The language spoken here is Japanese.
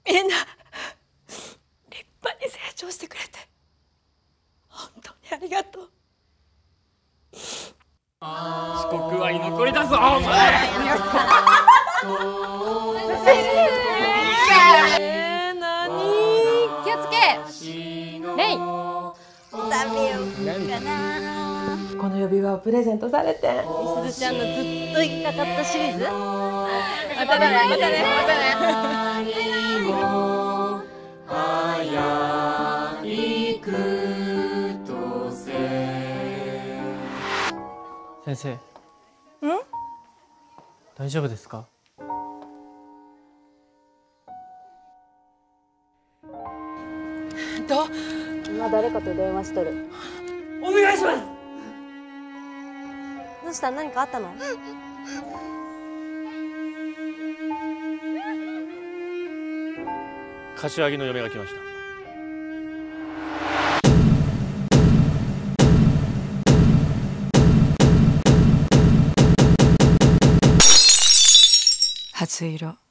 みんな立派に成長してくれて本当にありがとう。 遅刻は居残りだぞお前。 何？ 気をつけ。レイ。 食べようかな。この指輪をプレゼントされて、みすずちゃんのずっと行きたかったシリーズ。またね、またね、またね。 先生。大丈夫ですか？ 今誰かと電話しとる。 お願いします。 どうした？何かあったの？ 柏木の嫁が来ました。 初色。